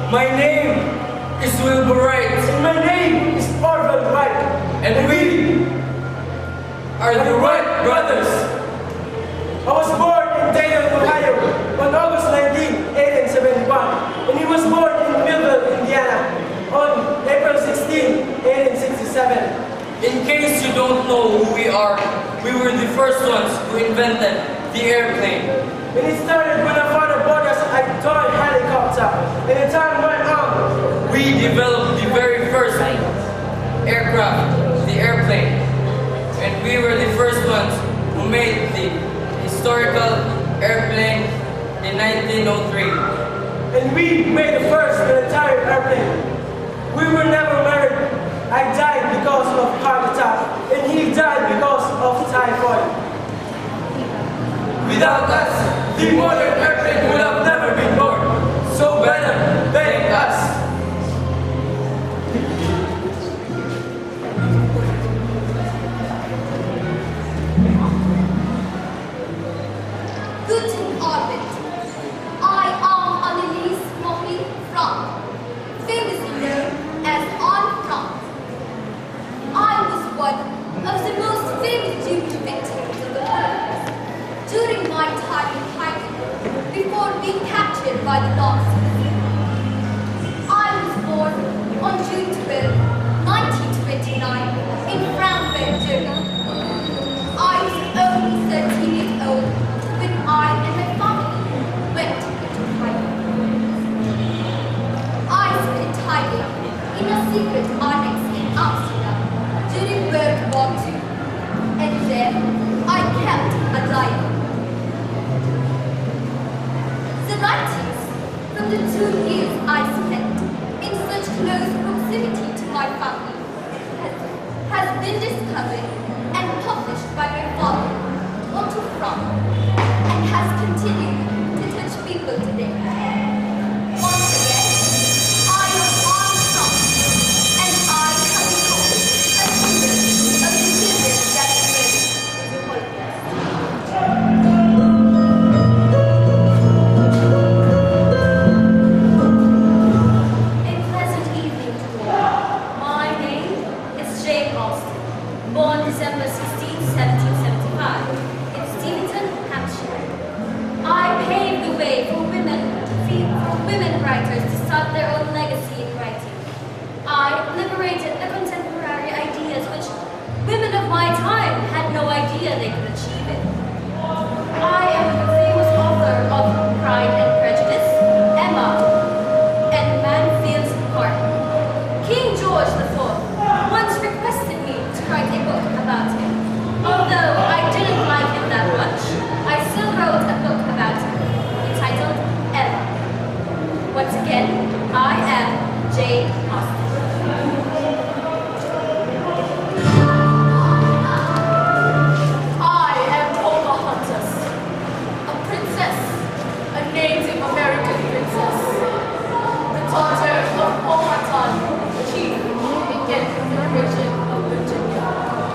My name is Wilbur Wright. And my name is Orville Wright. And we are the Wright brothers. I was born in Dayton, Ohio on August 19, 1871. And he was born in Millville, Indiana on April 16, 1867. In case you don't know who we are, we were the first ones who invented the airplane. And it started when our father bought us a toy helicopter. And the time went on. We developed the very first aircraft, the airplane. And we were the first ones who made the historical airplane in 1903. And we made the first military airplane. We were never married. I died because of heart attack, and he died because of typhoid. Without us, the modern airplane would have never been born. So better thank us. Guten Abend. I am Annelies Marie Frank, famously known as Anne Frank. I was one of the most famous Jewish victims of the Holocaust during my time in hiding before being captured by the Nazis. I was born on June 12, 1929 in Frankfurt, Germany. I was only 13 years old when I and my family went into hiding. I spent hiding in a secret annex in Amsterdam during World War II, and there I kept a diary. The writings from the 2 years I spent in such close proximity to my family has been discovered and published by my father, Otto Frank, and has continued to touch people today. Once again, I am Anne Frank, and I have become a symbol of the children that experienced the Holocaust. A pleasant evening to all. My name is Jane Austen, born December 16, 1775, in Steventon, Hampshire. I paved the way for women writers to start their own legacy in writing. I liberated the contemporary ideas which women of my time had no idea they could achieve it. I am the famous author of Pride and Prejudice, Emma, and Manfield's Park. King George IV once requested me to write a book about him. Although I didn't like him that much, I still wrote a book about him, entitled Emma. Once again, I am Jane Austen. I am Pocahontas, a princess, a Native American princess, the daughter of Powhatan, chief Indian region of Virginia.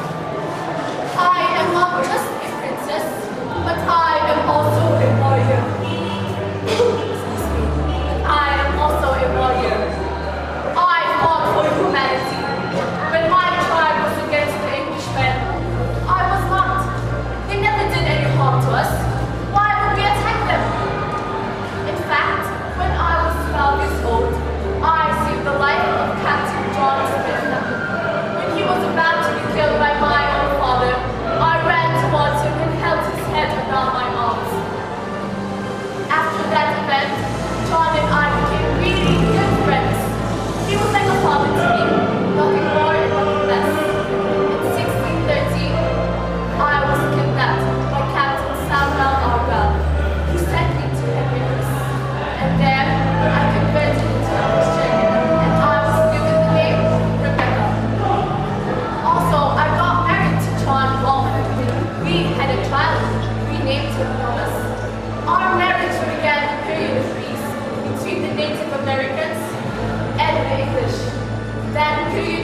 I am not just a princess, but I am also a warrior. Excuse me, but I am also a warrior. I fought for humanity. When my tribe was against the Englishmen, I was not. They never did any harm to us. Why would we attack them? In fact, when I was 12 years old, I saved the life of Captain John Smith. When he was about to be killed by my own father, I ran towards him and held his head around my arms. After that event, John and I became really good friends. He was like a father to me, nothing more and nothing less. In 1613, I was kidnapped by Captain Samuel Argyle, who sent me to Americus. And there, I converted into a Christian, and I was given the name Rebecca. Also, I got married to John Baldwin. We had a child. We named him Thomas. Our marriage began a period of peace between the Native Americans and the English. That period